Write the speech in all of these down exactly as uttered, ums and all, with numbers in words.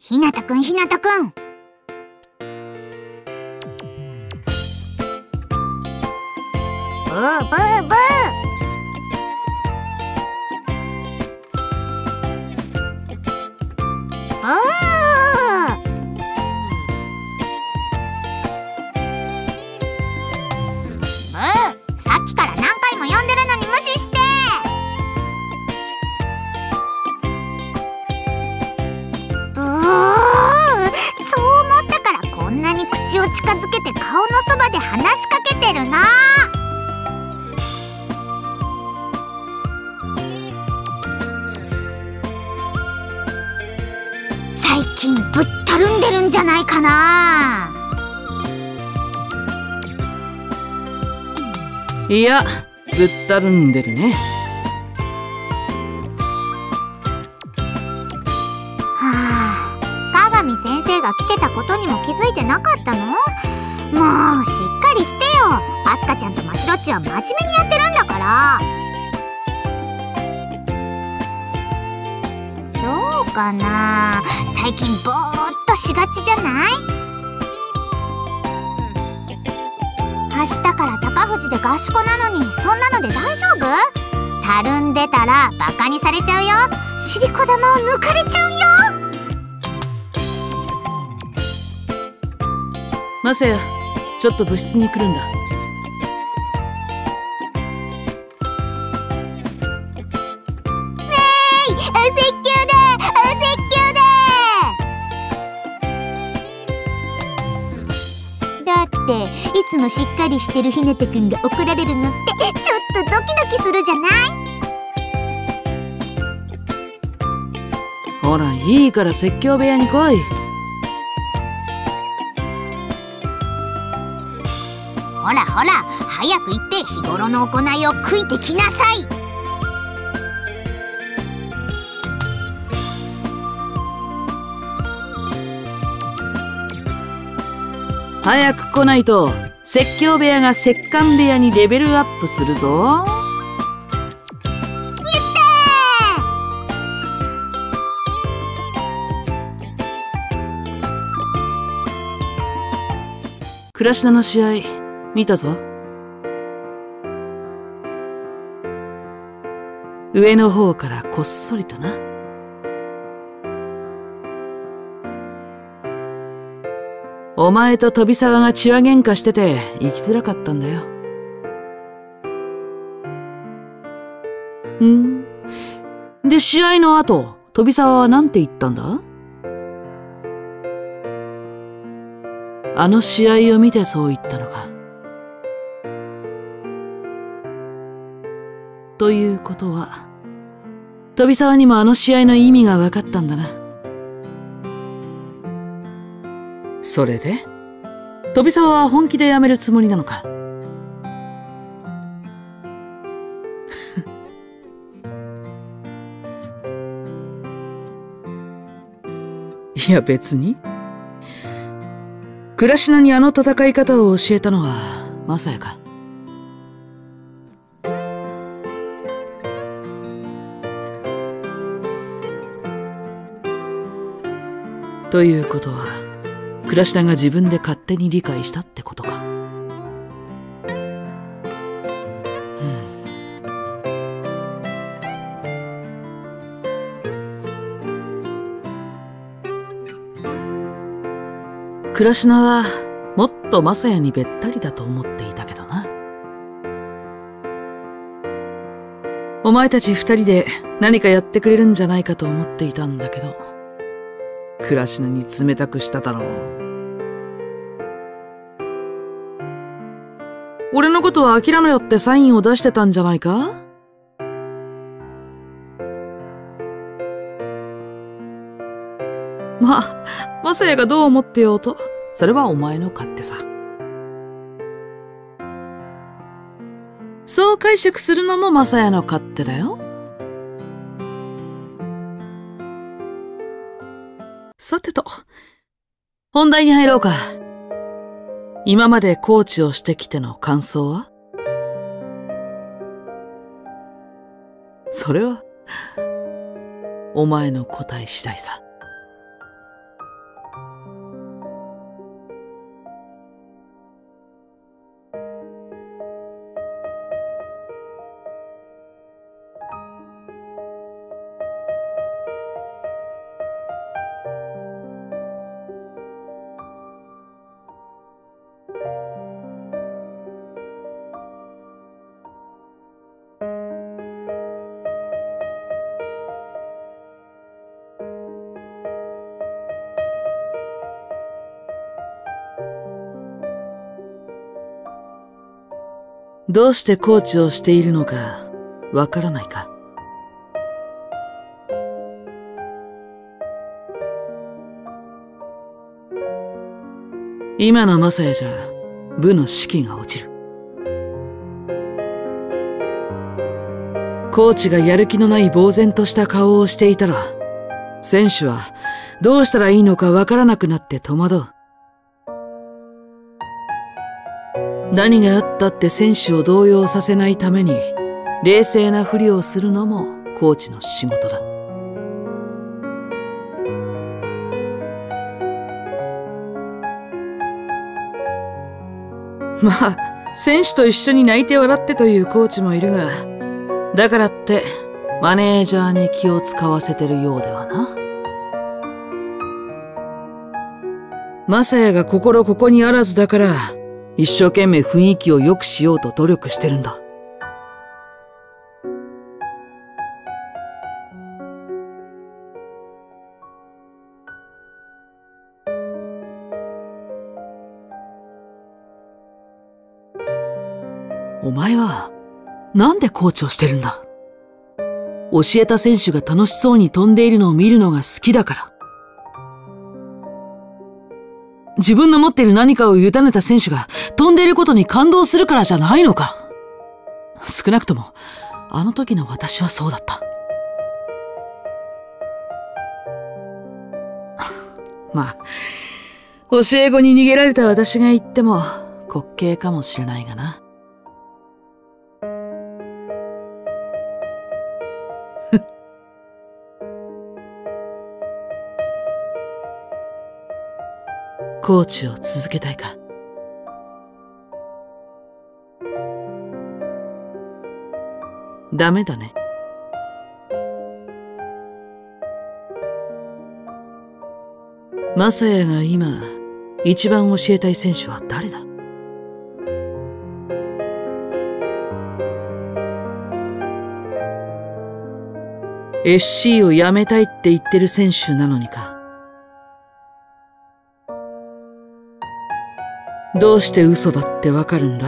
ひなたくん、ひなたくん。ブーブーブー。ブー。ブー、さっきから何回も呼んでるのに無視して。ブー、そう思ったからこんなに口を近づけて顔のそばで話しかけてるな。最近ぶったるんでるんじゃないかな。 いや、ぶったるんでるね。 はあ、鏡先生が来てたことにも気づいてなかったの？もうしっかりしてよ。アスカちゃんとマシロッチは真面目にやってるんだから。そうかな。最近ぼーっとしがちじゃない？明日から高藤で合宿なのにそんなので大丈夫？たるんでたらバカにされちゃうよ。シリコ玉を抜かれちゃうよ。 マサヤ、ちょっと部室に来るんだ。 お説教だ、お説教だ。だっていつもしっかりしてるひなたくんが怒られるのってちょっとドキドキするじゃない？ ほら、いいから説教部屋に来い。 ほらほら、早く行って日頃の行いを悔いてきなさい。 早く来ないと説教部屋が摂関部屋にレベルアップするぞ。倉科の試合見たぞ。上の方からこっそりとな。お前と飛沢が血話喧嘩してて生きづらかったんだよ。んで、試合の後飛沢は何て言ったんだ？あの試合を見てそう言ったのか。ということは飛沢にもあの試合の意味が分かったんだな。それで飛沢は本気でやめるつもりなのか？いや別に。倉科にあの戦い方を教えたのはマサヤか？ということは倉科が自分で勝手に理解したってことか。倉科はもっとマサヤにべったりだと思っていたけどな。お前たち二人で何かやってくれるんじゃないかと思っていたんだけど、倉科に冷たくしただろう。俺のことは諦めろってサインを出してたんじゃないか？まあ、マサヤがどう思ってようと、それはお前の勝手さ。そう解釈するのもマサヤの勝手だよ。さてと、本題に入ろうか。今までコーチをしてきての感想は？それは、お前の答え次第さ。 どうしてコーチをしているのかわからないか？今のマサヤじゃ部の士気が落ちる。コーチがやる気のない呆然とした顔をしていたら、選手はどうしたらいいのかわからなくなって戸惑う。何があったって選手を動揺させないために冷静なふりをするのもコーチの仕事だ。まあ、選手と一緒に泣いて笑ってというコーチもいるが、だからってマネージャーに気を使わせてるようではな。マサヤが心ここにあらずだから一生懸命雰囲気を良くしようと努力してるんだ。お前はなんでコーチをしてるんだ？教えた選手が楽しそうに飛んでいるのを見るのが好きだから。自分の持っている何かを委ねた選手が飛んでいることに感動するからじゃないのか？少なくともあの時の私はそうだった。まあ、教え子に逃げられた私が言っても滑稽かもしれないがな。コーチを続けたいか？ダメだね。マサヤが今一番教えたい選手は誰だ？エフシー を辞めたいって言ってる選手なのにか？どうして嘘だってわかるんだ？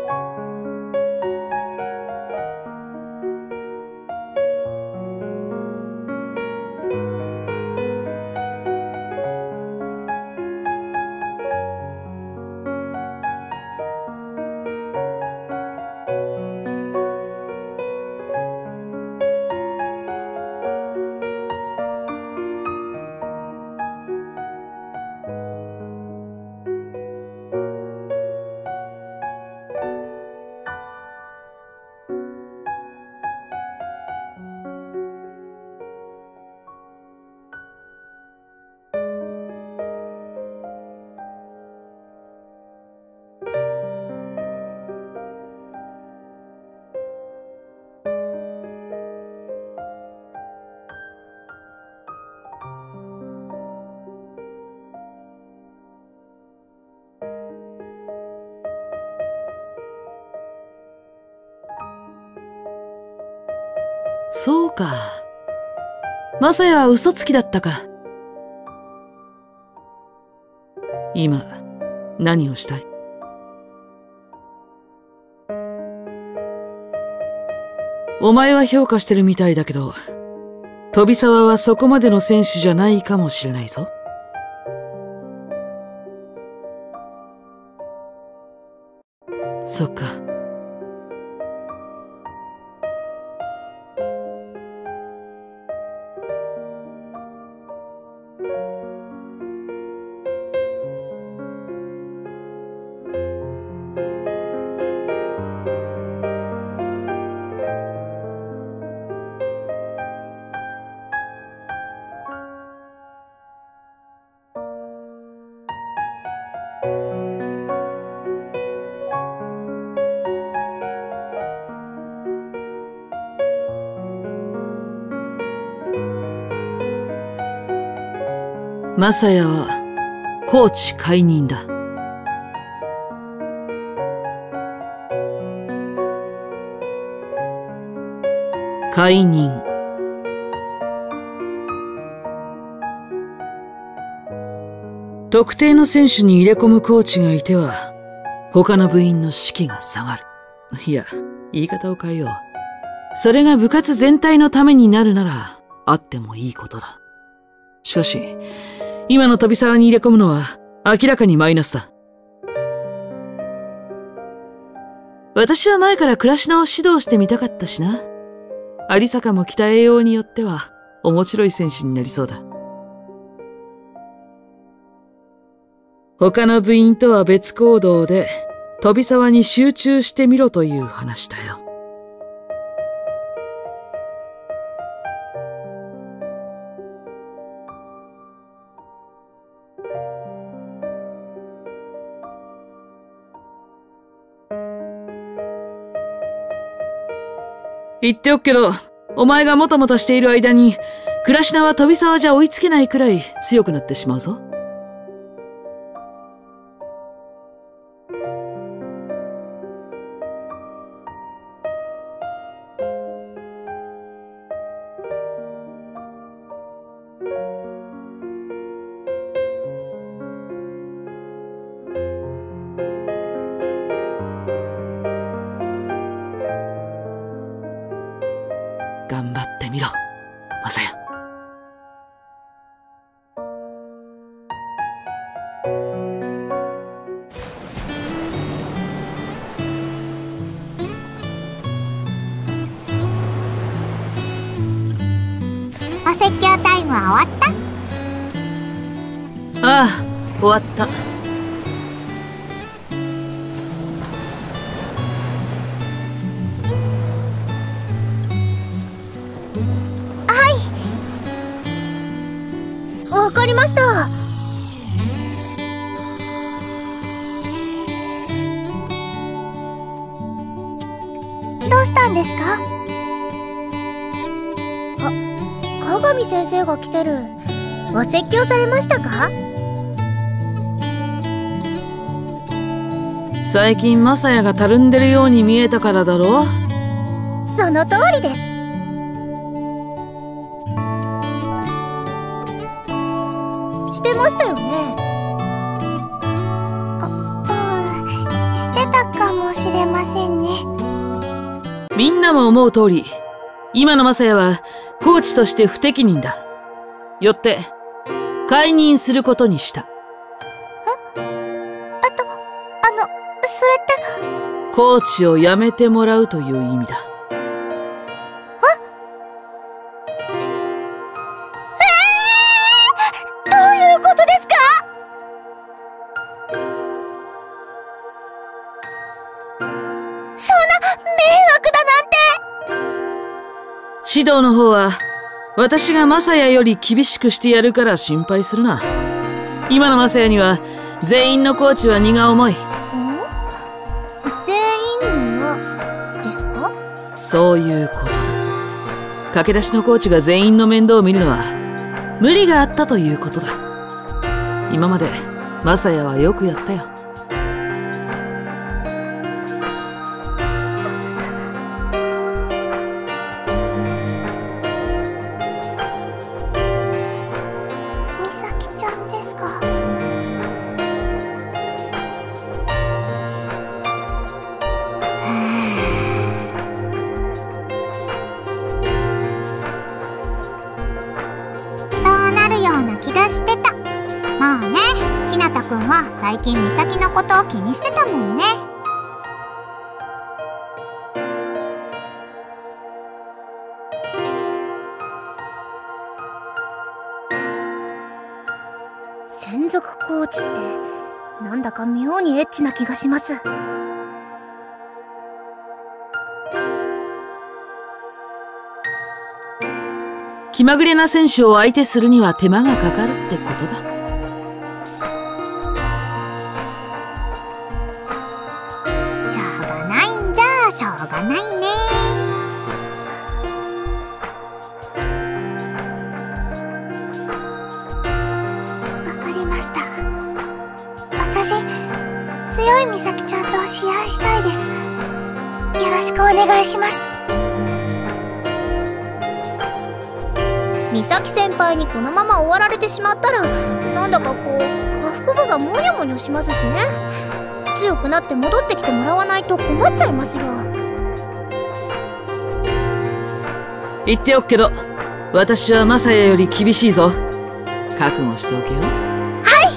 そうか。マサヤは嘘つきだったか。今、何をしたい？お前は評価してるみたいだけど、飛沢はそこまでの選手じゃないかもしれないぞ。そっか。マサヤはコーチ解任だ。解任。特定の選手に入れ込むコーチがいては他の部員の士気が下がる。 いや、言い方を変えよう。それが部活全体のためになるなら、あってもいいことだ。しかし、今の飛沢に入れ込むのは明らかにマイナスだ。私は前から倉科を指導してみたかったしな。有坂も鍛えようによっては面白い選手になりそうだ。他の部員とは別行動で飛沢に集中してみろという話だよ。言っておくけど、お前がもたもたしている間に、倉科は飛沢じゃ追いつけないくらい強くなってしまうぞ。頑張ってみろ、マサヤ。 お説教タイムは終わった？ ああ、終わった。 わかりました。どうしたんですか？あ、鏡先生が来てる。お説教されましたか？ 最近マサヤがたるんでるように見えたからだろう。 その通りです。してましたよね。あ、うん、してたかもしれませんね。 みんなも思う通り、今のマサヤはコーチとして不適任だ。よって解任することにした。 え？あと、あの、それって。 コーチを辞めてもらうという意味だ。指導の方は、私がマサヤより厳しくしてやるから心配するな。今のマサヤには、全員のコーチは荷が重い。ん？ 全員のは、ですか？ そういうことだ。駆け出しのコーチが全員の面倒を見るのは、無理があったということだ。今まで、マサヤはよくやったよ。 最近美咲のことを気にしてたもんね。専属コーチってなんだか妙にエッチな気がします。 気まぐれな選手を相手するには手間がかかるってことだ。 しょうがないね。わかりました。私、強い美咲ちゃんと試合したいです。よろしくお願いします。美咲先輩にこのまま終わられてしまったら、なんだかこう下腹部がモニョモニョしますしね。 強くなって戻ってきてもらわないと困っちゃいますよ。 言っておくけど、私はマサヤより厳しいぞ。覚悟しておけよ。 はい。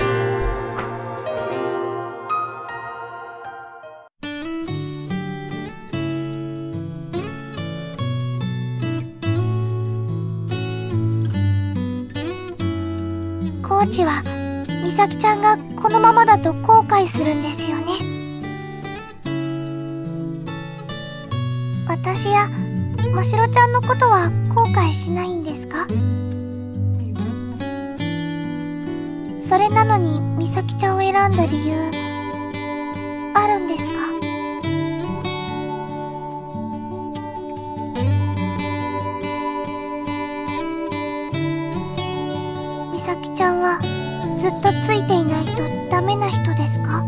コーチは美咲ちゃんがこのままだと後悔するんですよね。私やましろちゃんのことは後悔しないんですか？それなのに美咲ちゃんを選んだ理由あるんですか？美咲ちゃんはずっとついていないとダメな人ですか？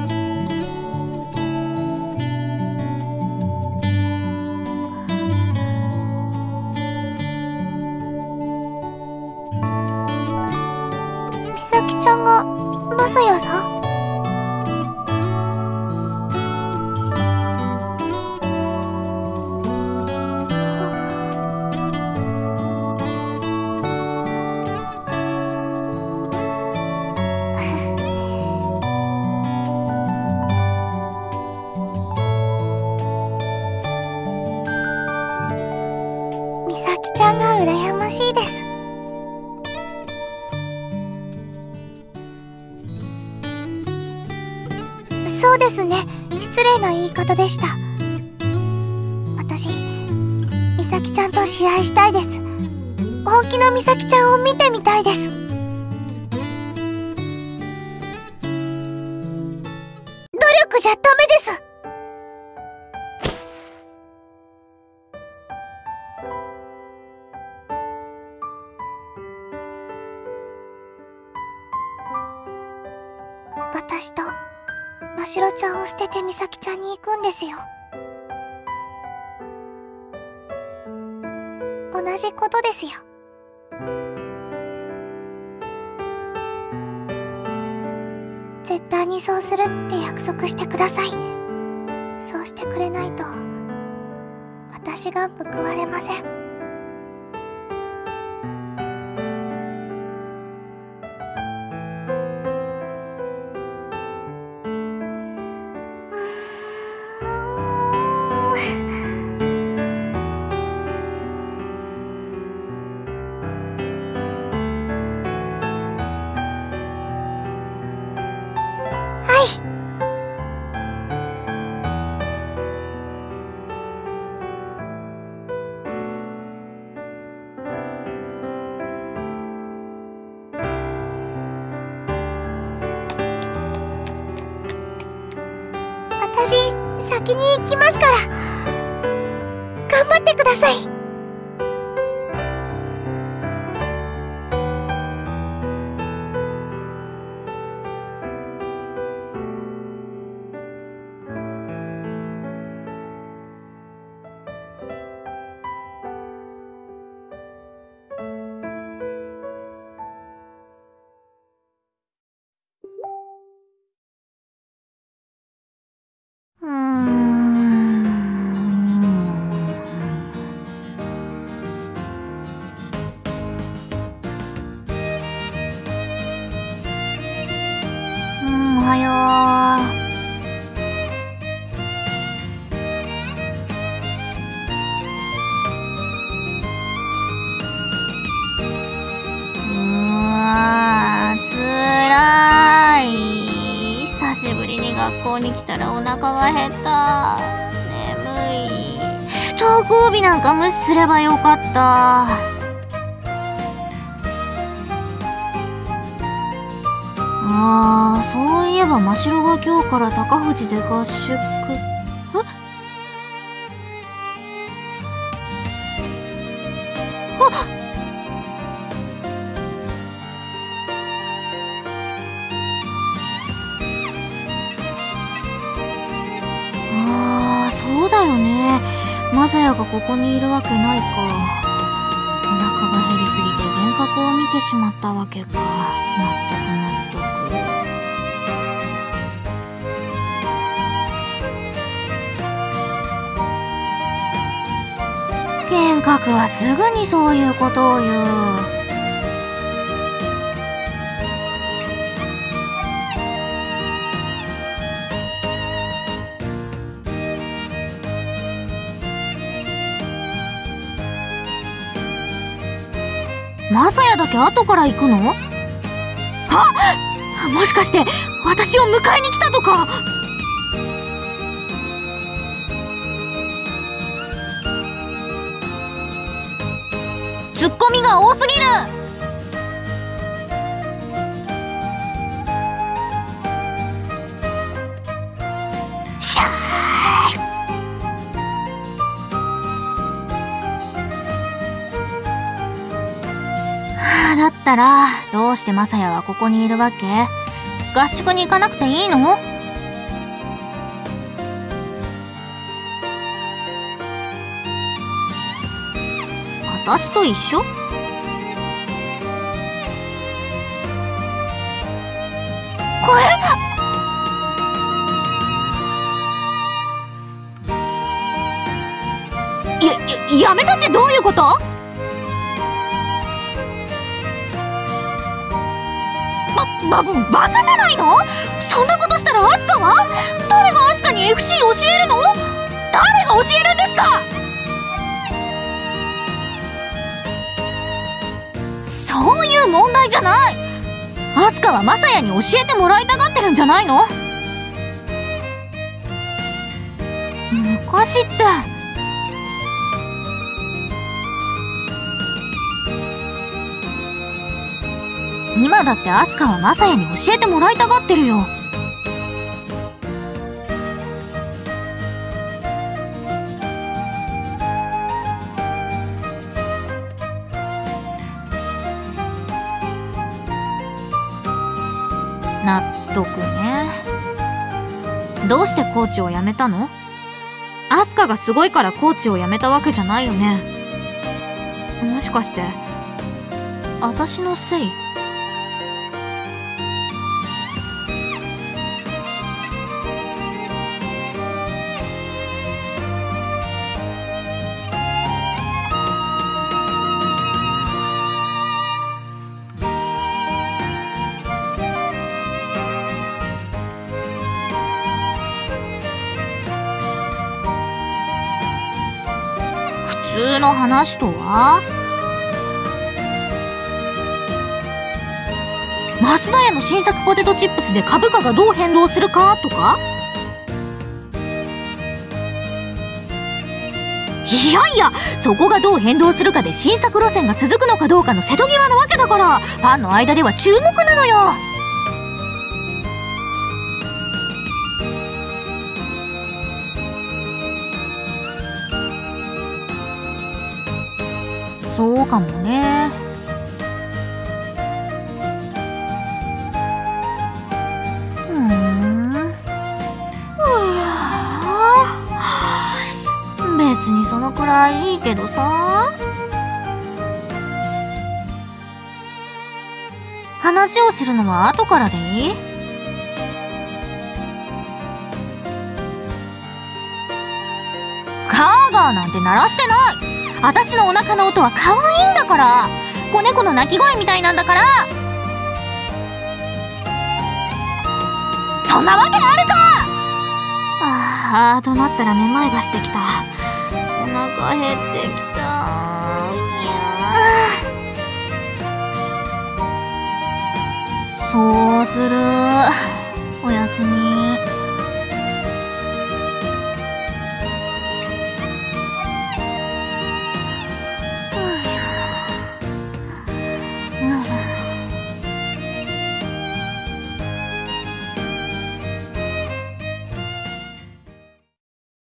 美咲ちゃんがマサヤさん？美咲ちゃんが羨ましいです。そうですね、失礼な言い方でした。私、美咲ちゃんと試合したいです。本気の美咲ちゃんを見てみたいです。努力じゃダメです。私とましろちゃんを捨てて美咲ちゃんに行くんですよ。同じことですよ。絶対にそうするって約束してください。そうしてくれないと私が報われません。私、先に行きますから。頑張ってください。うーん。うん、おはよう。うわー、つらい。久しぶりに学校に来たらお腹が減った。眠い。登校日なんか無視すればよかった。あー、そういえば真白が今日から高藤で合宿。え？あっ！そうだよね。マサヤがここにいるわけないか。お腹が減りすぎて幻覚を見てしまったわけか。納得納得。 かくはすぐにそういうことを言う。マサヤだけ後から行くの？あ、もしかして私を迎えに来たとか？ツッコミが多すぎる。しゃー。だったらどうしてマサヤはここにいるわけ？合宿に行かなくていいの？私と一緒？これや、や、やめたってどういうこと？ば、ば、バカじゃないの？そんなことしたらアスカは？誰がアスカに エフシー 教えるの？誰が教えるんですか？そういう問題じゃない。アスカはマサヤに教えてもらいたがってるんじゃないの？昔って今だってアスカはマサヤに教えてもらいたがってるよ。納得ね。どうしてコーチを辞めたの？アスカがすごいからコーチを辞めたわけじゃないよね。もしかして私のせい？普通の話とは？マスダ屋の新作ポテトチップスで株価がどう変動するかとか？いやいや、そこがどう変動するかで新作路線が続くのかどうかの瀬戸際なわけだから、ファンの間では注目なのよ。そうかもね。ふーん。別にそのくらいいいけどさ。話をするのは後からでいい？ガーガーなんて鳴らしてない。私のお腹の音は可愛いんだから。子猫の鳴き声みたいなんだから。そんなわけあるか！ああ、となったらめまいがしてきた。お腹減ってきた。にゃー。そうする。おやすみ。